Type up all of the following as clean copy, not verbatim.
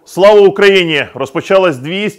Слава Україні! Розпочалась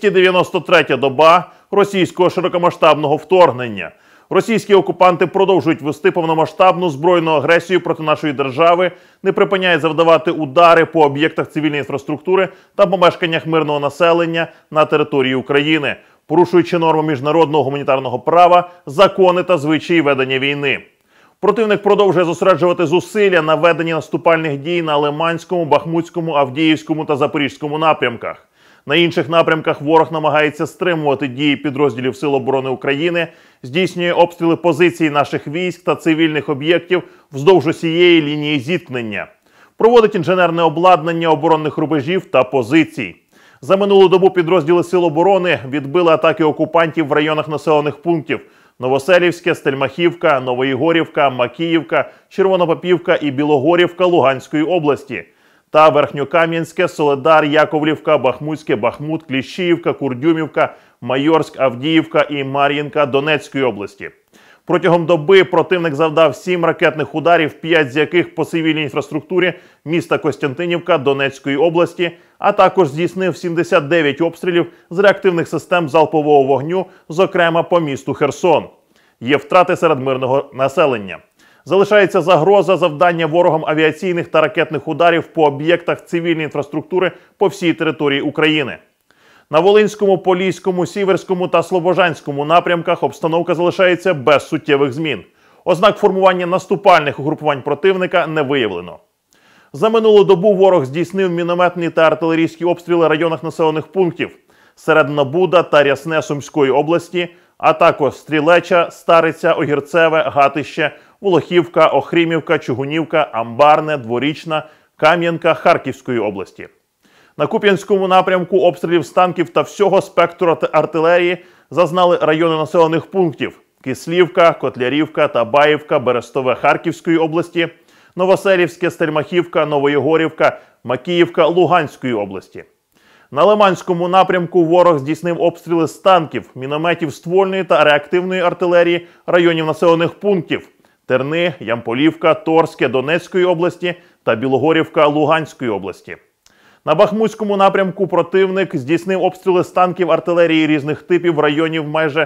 293-я доба російського широкомасштабного вторгнення. Російські окупанти продовжують вести повномасштабну збройну агресію проти нашої держави, не припиняють завдавати удари по об'єктах цивільної інфраструктури та помешканнях мирного населення на території України, порушуючи норми міжнародного гуманітарного права, закони та звичаї ведення війни. Противник продовжує зосереджувати зусилля на веденні наступальних дій на Лиманському, Бахмутському, Авдіївському та Запорізькому напрямках. На інших напрямках ворог намагається стримувати дії підрозділів Сил оборони України, здійснює обстріли позицій наших військ та цивільних об'єктів вздовж усієї лінії зіткнення. Проводить інженерне обладнання оборонних рубежів та позицій. За минулу добу підрозділи Сил оборони відбили атаки окупантів в районах населених пунктів Новоселівське, Стельмахівка, Новоігорівка, Макіївка, Червонопопівка і Білогорівка Луганської області та Верхньокам'янське, Соледар, Яковлівка, Бахмутське, Бахмут, Кліщіївка, Курдюмівка, Майорськ, Авдіївка і Мар'їнка Донецької області. Протягом доби противник завдав 7 ракетних ударів, 5 з яких по цивільній інфраструктурі міста Костянтинівка Донецької області, а також здійснив 79 обстрілів з реактивних систем залпового вогню, зокрема по місту Херсон. Є втрати серед мирного населення. Залишається загроза завдання ворогом авіаційних та ракетних ударів по об'єктах цивільної інфраструктури по всій території України. На Волинському, Поліському, Сіверському та Слобожанському напрямках обстановка залишається без суттєвих змін. Ознак формування наступальних угрупувань противника не виявлено. За минулу добу ворог здійснив мінометні та артилерійські обстріли в районах населених пунктів Середнобуда та Рясне Сумської області, а також Стрілеча, Стариця, Огірцеве, Гатище, Волохівка, Охрімівка, Чугунівка, Амбарне, Дворічна, Кам'янка Харківської області. На Куп'янському напрямку обстрілів з танків та всього спектру артилерії зазнали райони населених пунктів Кислівка, Котлярівка, Табаївка, Берестове Харківської області, Новоселівське, Стельмахівка, Новоєгорівка, Макіївка Луганської області. На Лиманському напрямку ворог здійснив обстріли з танків, мінометів ствольної та реактивної артилерії районів населених пунктів Терни, Ямполівка, Торське Донецької області та Білогорівка Луганської області. На Бахмутському напрямку противник здійснив обстріли з танків артилерії різних типів районів майже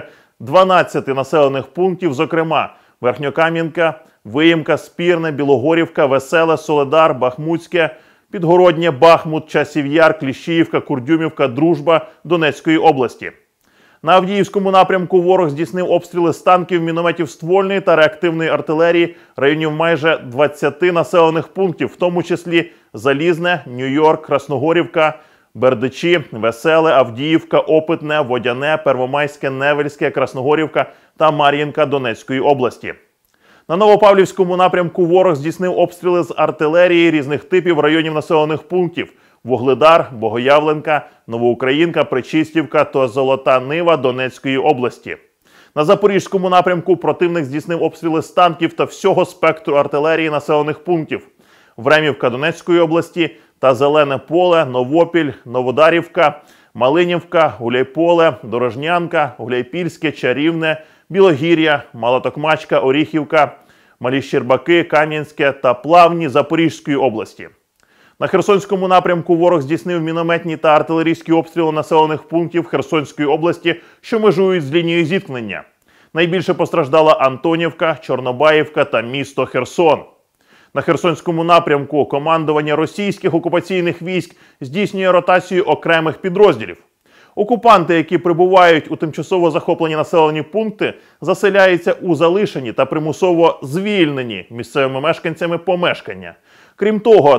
12 населених пунктів, зокрема Верхньокам'янка, Виїмка, Спірне, Білогорівка, Веселе, Соледар, Бахмутське, Підгороднє, Бахмут, Часів Яр, Кліщіївка, Курдюмівка, Дружба Донецької області. На Авдіївському напрямку ворог здійснив обстріли з танків, мінометів ствольної та реактивної артилерії районів майже 20 населених пунктів, в тому числі Залізне, Нью-Йорк, Красногорівка, Бердичі, Веселе, Авдіївка, Опитне, Водяне, Первомайське, Невельське, Красногорівка та Мар'їнка Донецької області. На Новопавлівському напрямку ворог здійснив обстріли з артилерії різних типів районів населених пунктів Вугледар, Богоявленка, Новоукраїнка, Причистівка та Золота Нива Донецької області. На Запорізькому напрямку противник здійснив обстріли з танків та всього спектру артилерії населених пунктів Времівка Донецької області та Зелене Поле, Новопіль, Новодарівка, Малинівка, Гуляйполе, Дорожнянка, Гуляйпільське, Чарівне, Білогір'я, Малотокмачка, Оріхівка, Малі Щербаки, Кам'янське та Плавні Запорізької області. На Херсонському напрямку ворог здійснив мінометні та артилерійські обстріли населених пунктів Херсонської області, що межують з лінією зіткнення. Найбільше постраждала Антонівка, Чорнобаївка та місто Херсон. На Херсонському напрямку командування російських окупаційних військ здійснює ротацію окремих підрозділів. Окупанти, які прибувають у тимчасово захоплені населені пункти, заселяються у залишені та примусово звільнені місцевими мешканцями помешкання. Крім того,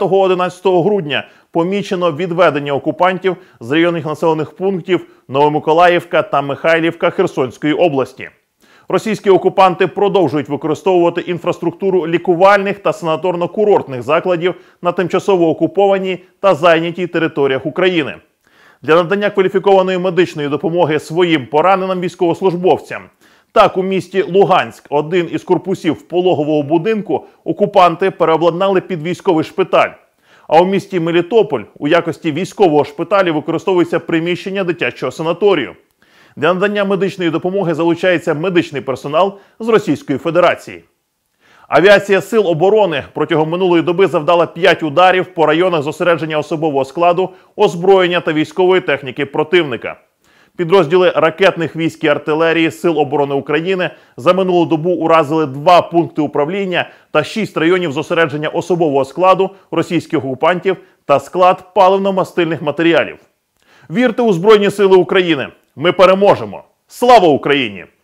10-11 грудня помічено відведення окупантів з районних населених пунктів Новомиколаївка та Михайлівка Херсонської області. Російські окупанти продовжують використовувати інфраструктуру лікувальних та санаторно-курортних закладів на тимчасово окупованій та зайнятій територіях України. Для надання кваліфікованої медичної допомоги своїм пораненим військовослужбовцям. Так, у місті Луганськ один із корпусів пологового будинку окупанти переобладнали під військовий шпиталь. А у місті Мелітополь у якості військового шпиталю використовується приміщення дитячого санаторію. Для надання медичної допомоги залучається медичний персонал з Російської Федерації. Авіація Сил оборони протягом минулої доби завдала 5 ударів по районах зосередження особового складу, озброєння та військової техніки противника. Підрозділи ракетних військ і артилерії Сил оборони України за минулу добу уразили 2 пункти управління та 6 районів зосередження особового складу російських окупантів та склад паливно-мастильних матеріалів. Вірте у Збройні Сили України! Ми переможемо! Слава Україні!